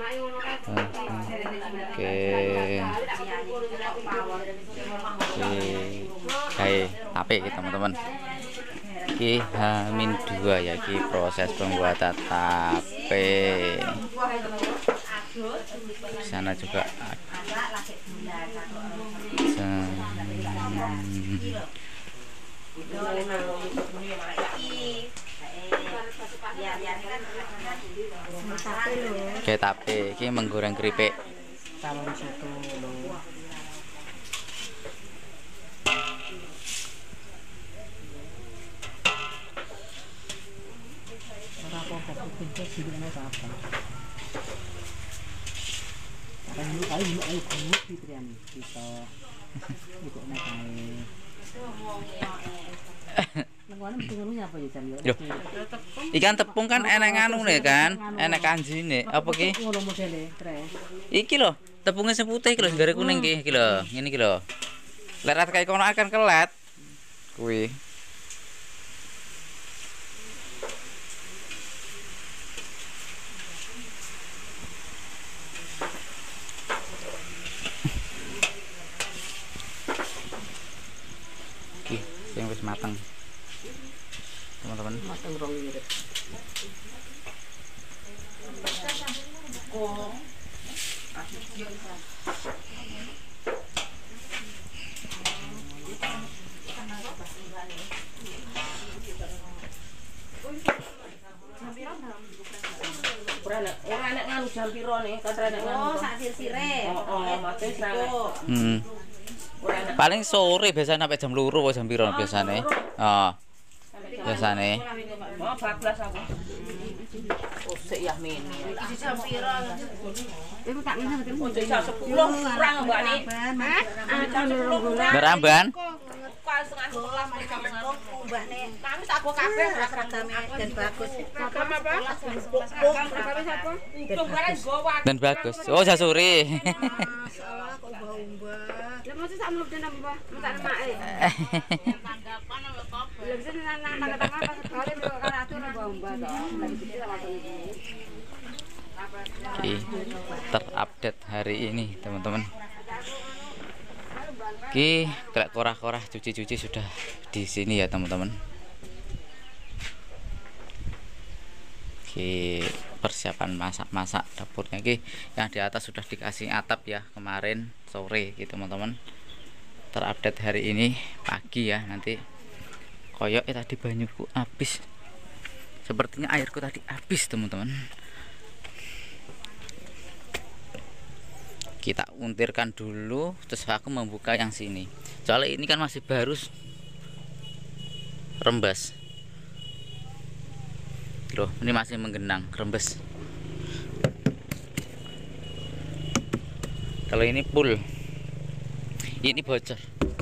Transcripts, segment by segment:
Oke. Kayak tape teman-teman. Iki H-2 ya, iki proses pembuatan tape. Di sana juga kayak tape, iki menggoreng keripik. Ikan tepung kan enak nganu nih kan, enak kanjine. Apa ki? Iki lho, tepungnya seputih iki lho, gara kuning iki lho, ngene iki lho. Lerat kayak kono akan kelet. Kuwi. Oke, yang wis mateng. Teman-teman. Mateng rong ini. Ora nek nganu jam piro nih, kan nek nganu. Oh, sak sir-sire. Oh, mate Paling sore biasanya sampai jam 2 atau jam piro biasane. Oh. Biasane. Oh, 14 aku. Oh, sik ya mini. Iki jam piro? Iku tak ngene betul. Oh, jam 10 kurang mbak nih. Hah? Jam 10 kurang. Beramban. Kok setengah 11 mari jam 6 mbak nih. Kami tak go kabeh seragame dan bagus. Apa? Dan bagus. Oh, jasuri. Masalah kok mbak-mbak. Lah mesti sak mluk den mbah, mentak make. Tanggapan apa kabeh. Lah mesti nang tangga-tangga pas sekali kok kan atur mbah-mbah to. Lagi iki sama Oke, terupdate hari ini teman-teman. Oke, kayak korah-korah cuci-cuci sudah di sini ya teman-teman. Oke, persiapan masak-masak dapurnya. Oke, yang di atas sudah dikasih atap ya kemarin sore gitu teman-teman. Terupdate hari ini pagi ya, nanti koyok tadi banyuku habis. Sepertinya airku tadi habis teman-teman. Kita untirkan dulu, terus aku membuka yang sini. Soalnya ini kan masih baru rembes. Loh, ini masih menggenang, rembes. Kalau ini full. Ini bocor.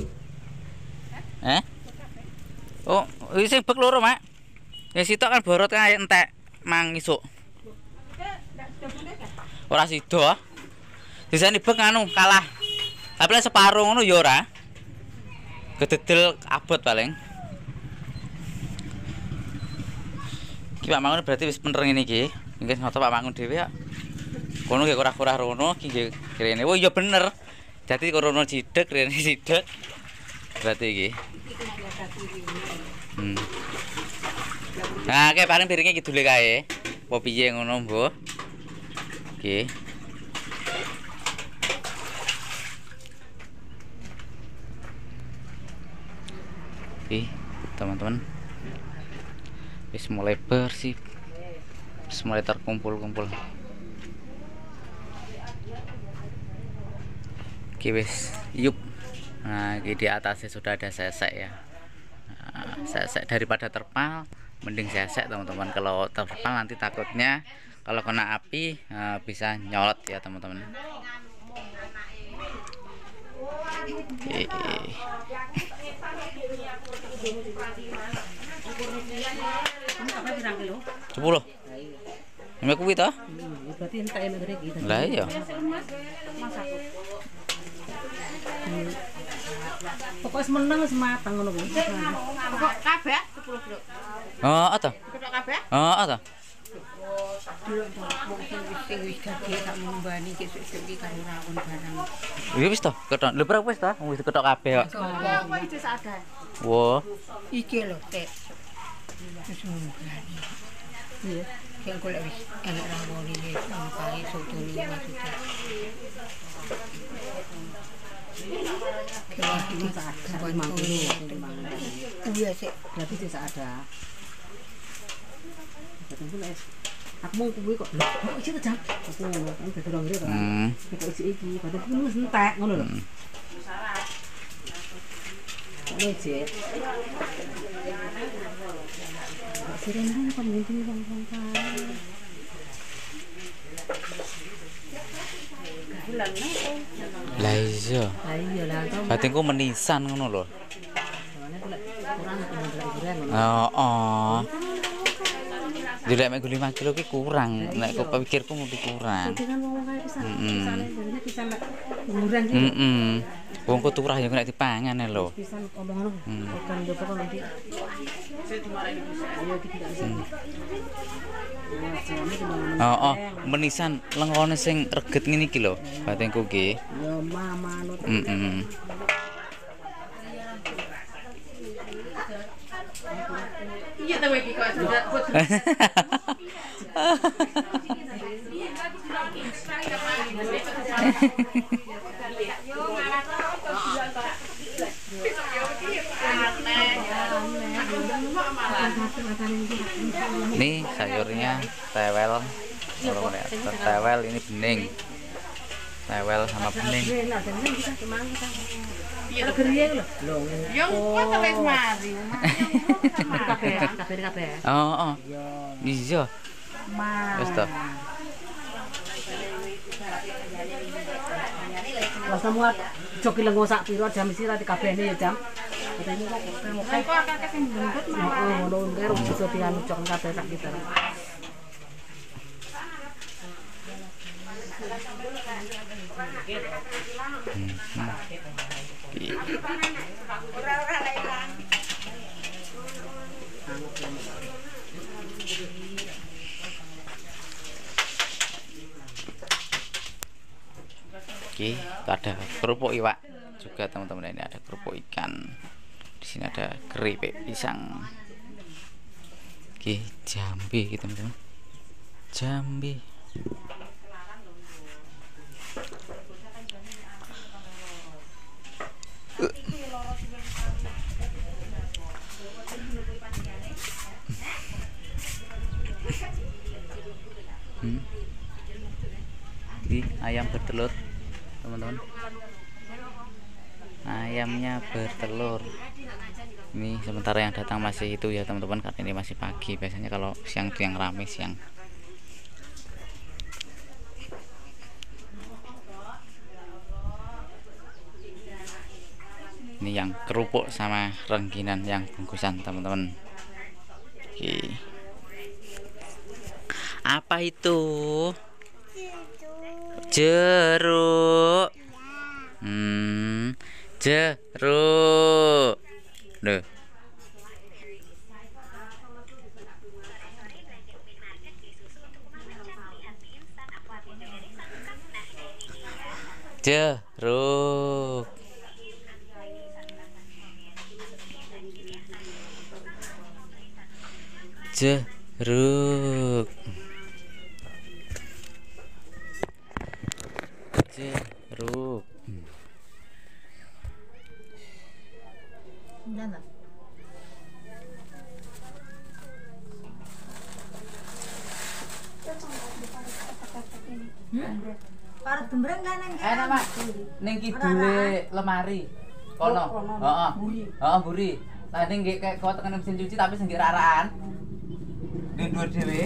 Oh, ini sing bek loro, Mak. Ya sitok kan borot kayak entek mang isuk. Ora sida. Disane bek anu kalah. Tapi lek separuh ngono ya ora. Kededel abot paling. Iki Pak Mangun berarti wis bener ngene iki. Mungkin ngoto Pak Mangun dhewe ya. Kono nggih kurang-kurang rono iki nggih kene. Oh iya bener. Jadi rono cidek, rene cidek. Berarti iki. Nah, kayak paling piringnya kidule kae. Apa piye ngono, Mbah? Oke. Oke, teman-teman. Wis mulai bersih. Wis mulai terkumpul-kumpul. Oke, wis yup. Nah, di atasnya sudah ada sesek ya. Nah, sesek daripada terpal, mending sesek teman-teman. Kalau terpal nanti takutnya kalau kena api bisa nyolot ya teman-teman. Oke. 10. Nek kuwi to? Berarti entek negeri iki. Lah iya. Pokoknya menang wis matang ngono kuwi. Pokok kabeh 10 blok. Oh, ata. Pokok kabeh? Oh, ata. delok to wong sing wis gede tak mbani kesuk-kesuk iki karo rawon barang. Ya wis to, ketok. Lho berapa wis to? Wis ketok kabeh kok. Apa iki sadar? Wo. Iki lho, Tek. Wis mbani. Iya, yang golek wis enak rawon iki sampai soto iki maksudnya. Kalau ini tak ada, iya sih. Berarti tidak ada. Aku mau kuwi kok. Kok iki jam? Aku ngono kan dadi rong rek kan. Kok iki padahal kuwi wis entek ngono lho. Ono jek. Sirene kan mungkin wong-wong kae. Lah iya. Lah iya lah to. Batinku menisan ngono lho. Soalnya aku lek kurang hiburan ngono. Oh. Jadi mek 5 kilo ki kurang. Nek kok pikirku mesti kurang. Dengan wong kae pisan. Pisane jane pisan lek hiburan ki. Wong kok turah ya nek dipangan lho. Pisan omong ngono. Kan yo pokok nanti. Oh, menisan lengone sing reget ngene iki lho. Batinku ki. Yo manut. Iya ta iki kok sudah. Nih sayurnya tewel. Kalau lihat tewel ini bening. Tewel sama bening. Iya geriye lho. Yo kok terus mari. Kabeh. Oh. Iya. Wis to. Wes muat joki lengo sak piro jam isi ra kabehne ya jam. Katanya kok akeh sing bungkut mah. Ngono ngger bisa dianu jok kabeh sak kita. Oke, ada kerupuk iwak juga teman-teman. Ini ada kerupuk ikan. Di sini ada keripik pisang. Oke, Jambi gitu teman-teman. Jambi. Ini ayam bertelur teman-teman, ayamnya bertelur. Ini sementara yang datang masih itu ya teman-teman, karena ini masih pagi. Biasanya kalau siang itu yang ramai siang. Ini yang kerupuk sama rengginan yang bungkusan teman-teman. Oke. Apa itu? Jeruk. Jeruk. Loh. Jeruk. Jeruk. Jeruk. Para gembreng kan nang Enak, Mak. Ning kidule lemari. Kono. Heeh. Heeh, mburi. Lah ning nggih kek kok tekan mesin cuci tapi sing raraan. Ning dhuwur dhewe.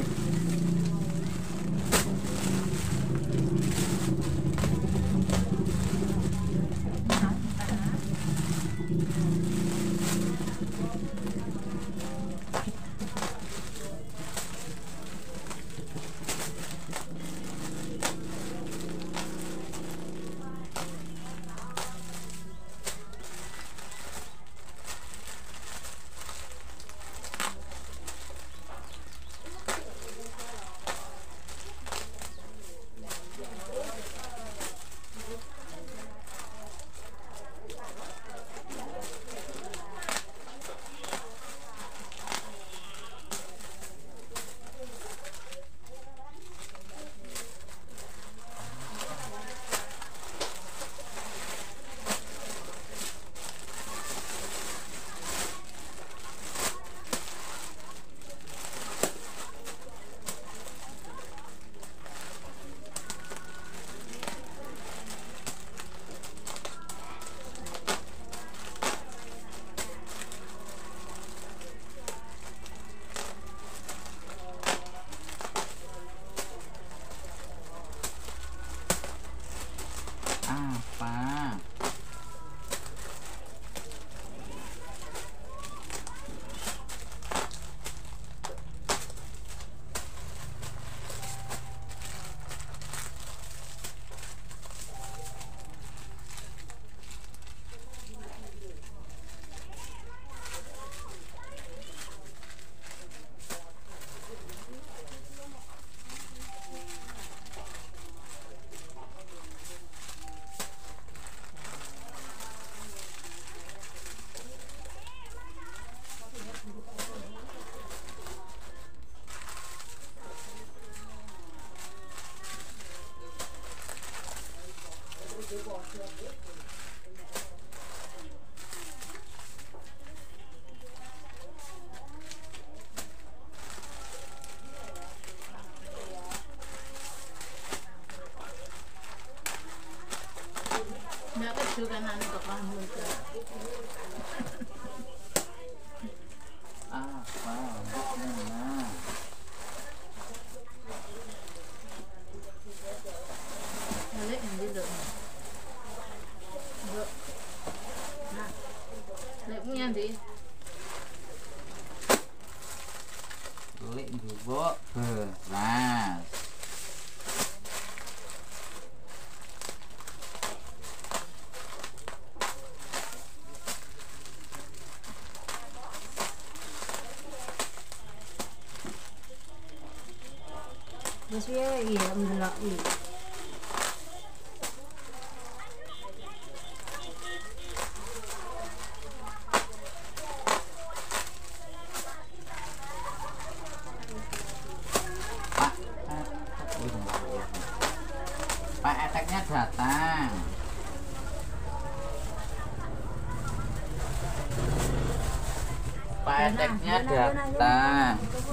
itu kan anu kok kamu itu. Apa? Nah. Balik yang gitu. Dok. Nah. Lek punya di. Lek njupuk belas. Wis piye iya ndelok iki. Pak Eteknya datang. Pak Eteknya datang.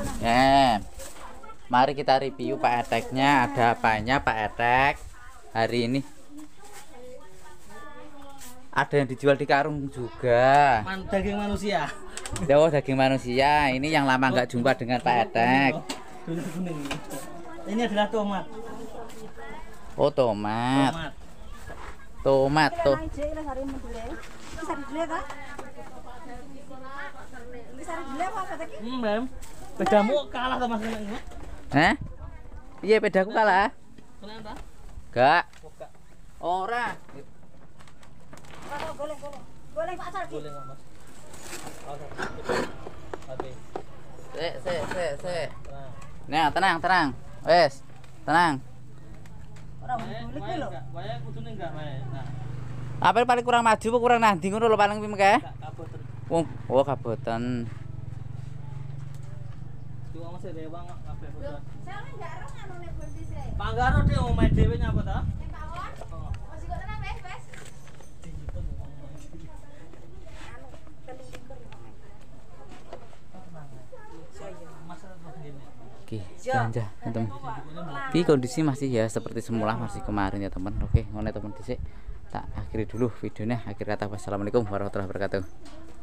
Mari kita review Pak Eteknya. Ada apanya Pak Etek hari ini? Ada yang dijual di karung juga. Daging manusia. Oh, daging manusia. Ini yang lama nggak jumpa dengan Pak Etek. Kuning. Ini adalah tomat. Oh, tomat. Tomat tuh. Bem. Pedamu kalah sama seneng. Hah? Iya, pedaku kalah. Kenapa? Enggak. Ora. Goleng Pak Sardi. Boleh enggak, Mas? Oke. Sik. Nah, tenang. Wes, tenang. Ora golek lho. Wae kudune enggak wae. Nah, Apa paling kurang maju apa kurang nanti ngono lho paling piye kae? kaboten. Oh, kaboten. Cuma masih rewang kabeh foto. Saya enggak ero nganune berarti sih. Panggaro dhe omahe dhewe nyapa ta? Nek kawon. Masih kok tenang wes. Oke, belanja teman. Di kondisi masih ya seperti semula masih kemarin ya teman. Oke, ngono teman dhisik. Tak akhiri dulu videonya. Akhir kata wassalamualaikum warahmatullahi wabarakatuh.